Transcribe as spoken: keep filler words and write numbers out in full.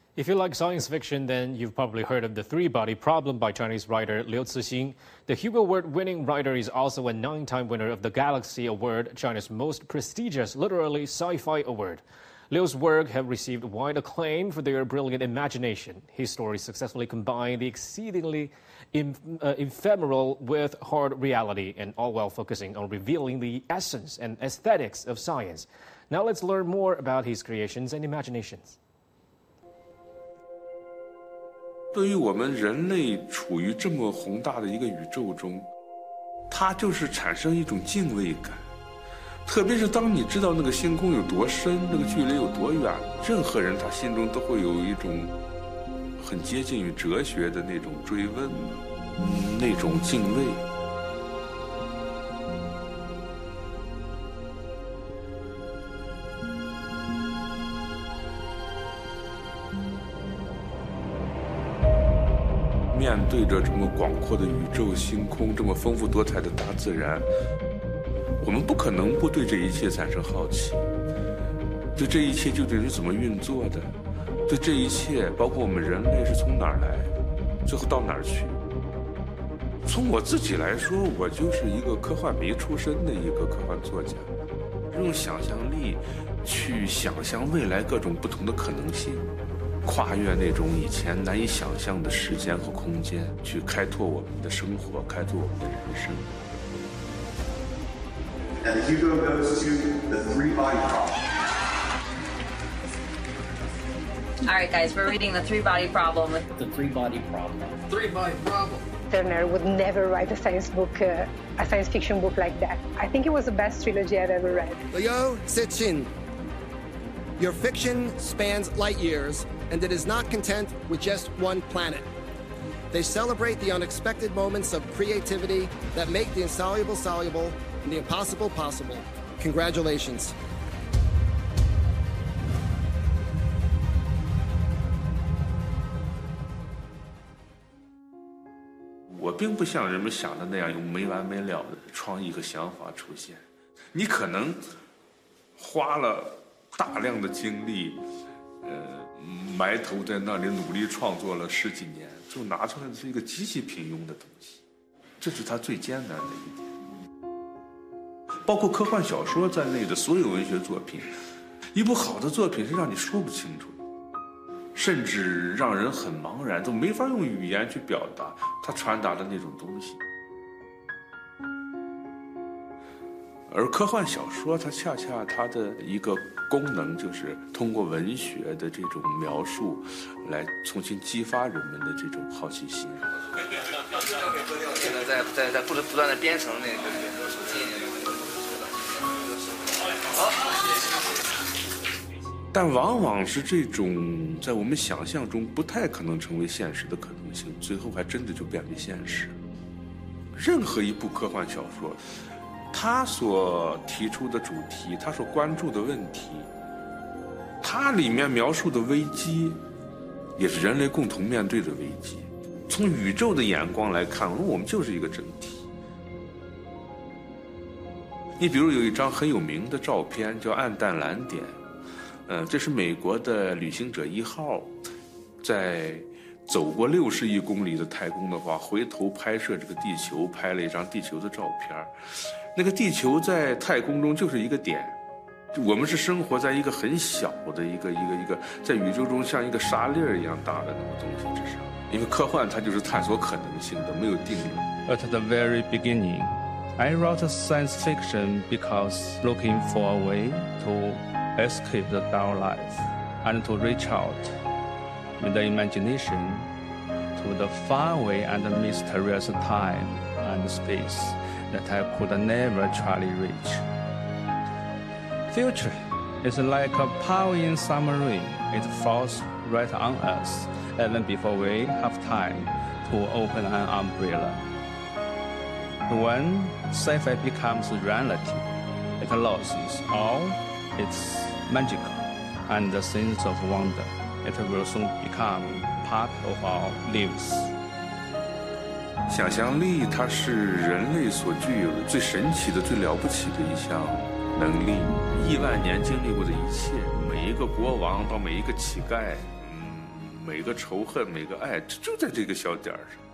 If you like science fiction, then you've probably heard of The Three-Body Problem by Chinese writer Liu Cixin. The Hugo Award-winning writer is also a nine-time winner of the Galaxy Award, China's most prestigious literary sci-fi award. Liu's work have received wide acclaim for their brilliant imagination. His stories successfully combine the exceedingly em- uh, ephemeral with hard reality, and all while focusing on revealing the essence and aesthetics of science. Now let's learn more about his creations and imaginations. 对于我们人类处于这么宏大的一个宇宙中，它就是产生一种敬畏感。特别是当你知道那个星空有多深，那个距离有多远，任何人他心中都会有一种很接近于哲学的那种追问，嗯，那种敬畏。面对着这么广阔的宇宙星空，这么丰富多彩的大自然，我们不可能不对这一切产生好奇，对这一切究竟是怎么运作的，对这一切包括我们人类是从哪儿来，最后到哪儿去。从我自己来说，我就是一个科幻迷出身的一个科幻作家，用想象力去想象未来各种不同的可能性，跨越那种以前难以想象的时间和空间，去开拓我们的生活，开拓我们的人生。 And the Hugo goes to The Three-Body Problem. All right, guys, we're reading The Three-Body Problem. The Three-Body Problem. Three-Body Problem. Turner would never write a science book, uh, a science fiction book like that. I think it was the best trilogy I've ever read. Liu Cixin, your fiction spans light years, and it is not content with just one planet. They celebrate the unexpected moments of creativity that make the insoluble soluble and the impossible possible. Congratulations. 我并不像人们想的那样有没完没了的创意和想法出现，你可能花了大量的精力，呃，埋头在那里努力创作了十几年，就拿出来的是一个极其平庸的东西，这是他最艰难的一点。包括科幻小说在内的所有文学作品，一部好的作品是让你说不清楚的，甚至让人很茫然，都没法用语言去表达它传达的那种东西。而科幻小说它恰恰它的一个功能就是通过文学的这种描述来重新激发人们的这种好奇心。 现在在在在不不断的编程那个手机。 但往往是这种在我们想象中不太可能成为现实的可能性，最后还真的就变为现实。任何一部科幻小说，它所提出的主题，它所关注的问题，它里面描述的危机，也是人类共同面对的危机。从宇宙的眼光来看，我们就是一个整体。你比如有一张很有名的照片叫暗淡蓝点，呃，这是美国的旅行者一号在走过六十亿公里的太空的话，回头拍摄这个地球，拍了一张地球的照片。那个地球在太空中就是一个点，我们是生活在一个很小的一个一个一个在宇宙中像一个沙粒一样大的那个东西之上。因为科幻它就是探索可能性的，没有定论。 At the very beginning, I wrote science fiction because looking for a way to escape the dull life and to reach out with the imagination to the faraway and mysterious time and space that I could never truly reach. Future is like a powering submarine. It falls right on us even before we have time to open an umbrella. When sci-fi becomes reality, it loses all its magic and the sense of wonder. It will soon become part of our lives. 想象力，它是人类所具有的最神奇的、最了不起的一项能力。亿万年经历过的一切，每一个国王到每一个乞丐，嗯， 每个仇恨、每个爱，就在这个小点儿上。